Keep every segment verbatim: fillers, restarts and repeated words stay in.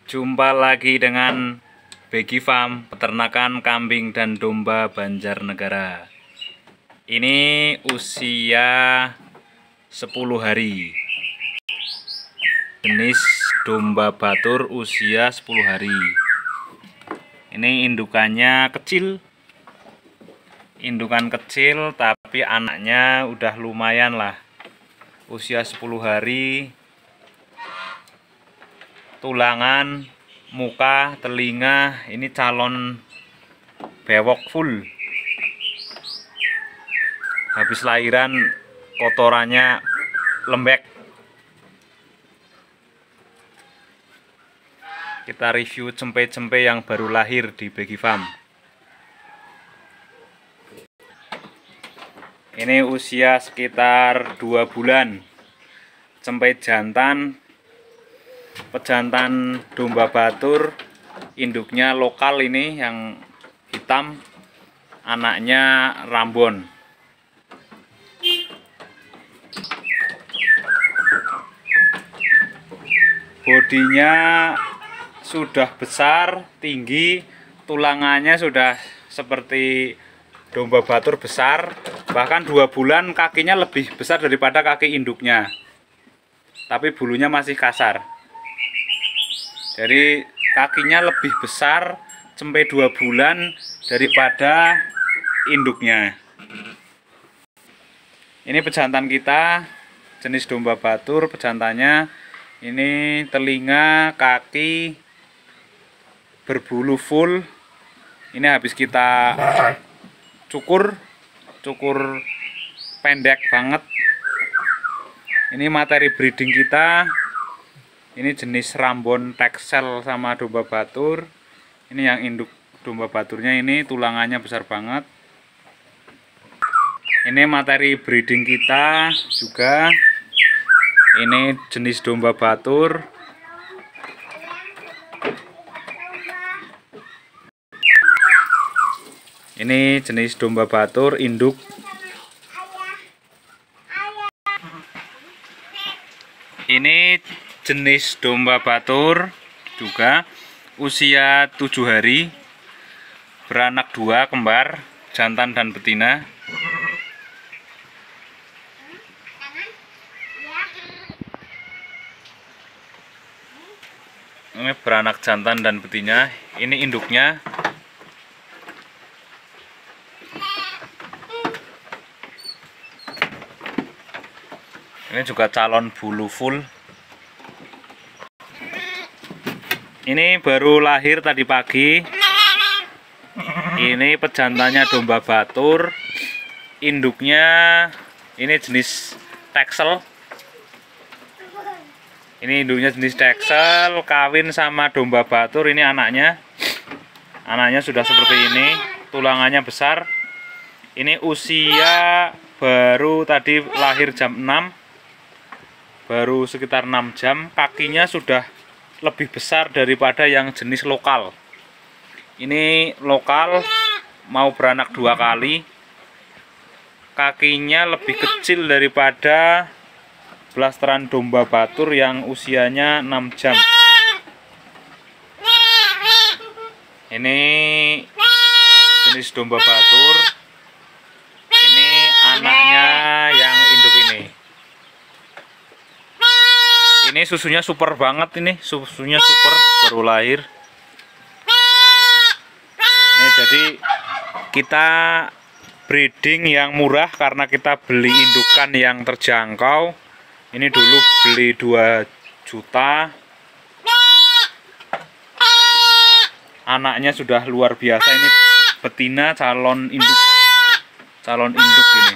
Jumpa lagi dengan Begi Farm, peternakan kambing dan domba Banjarnegara. Ini usia sepuluh hari. Jenis domba batur usia sepuluh hari. Ini indukannya kecil. Indukan kecil tapi anaknya udah lumayan lah. Usia sepuluh hari. Tulangan, muka, telinga ini calon bewok full. Habis lahiran kotorannya lembek. Kita review cempe-cempe yang baru lahir di Begi Farm. Ini usia sekitar dua bulan. Cempe jantan, pejantan domba batur, induknya lokal ini yang hitam, anaknya Rambon. Bodinya sudah besar, tinggi, tulangannya sudah seperti domba batur besar, bahkan dua bulan kakinya lebih besar daripada kaki induknya, tapi bulunya masih kasar. Jadi kakinya lebih besar cempe dua bulan daripada induknya. Ini pejantan kita, jenis domba batur. Pejantannya ini telinga, kaki berbulu full. Ini habis kita cukur, cukur pendek banget. Ini materi breeding kita. Ini jenis Rambon Texel sama domba batur. Ini yang induk domba baturnya, ini tulangannya besar banget. Ini materi breeding kita juga. Ini jenis domba batur. Ini jenis domba batur induk. Ini jenis domba batur juga, usia tujuh hari, beranak dua kembar, jantan dan betina. Ini beranak jantan dan betina. Ini induknya. Ini juga calon bulu full. Ini baru lahir tadi pagi. Ini pejantannya domba batur. Induknya ini jenis Texel. Ini induknya jenis Texel, kawin sama domba batur. Ini anaknya. Anaknya sudah seperti ini. Tulangannya besar. Ini usia baru tadi lahir jam enam. Baru sekitar enam jam. Kakinya sudah lebih besar daripada yang jenis lokal. Ini lokal mau beranak dua kali. Kakinya lebih kecil daripada blasteran domba batur yang usianya enam jam. Ini jenis domba batur. Ini anaknya yang induk ini. Ini susunya super banget, ini susunya super, baru lahir. Ini jadi kita breeding yang murah karena kita beli indukan yang terjangkau. Ini dulu beli dua juta. Anaknya sudah luar biasa, ini betina calon induk. Calon induk ini.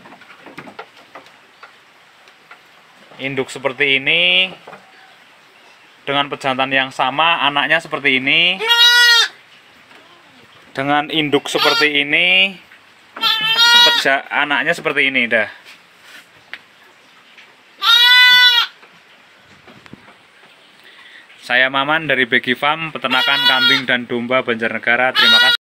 Induk seperti ini dengan pejantan yang sama, anaknya seperti ini. Dengan induk seperti ini, peja, anaknya seperti ini dah. Saya Maman dari Begi Farm, peternakan kambing dan domba Banjarnegara. Terima kasih.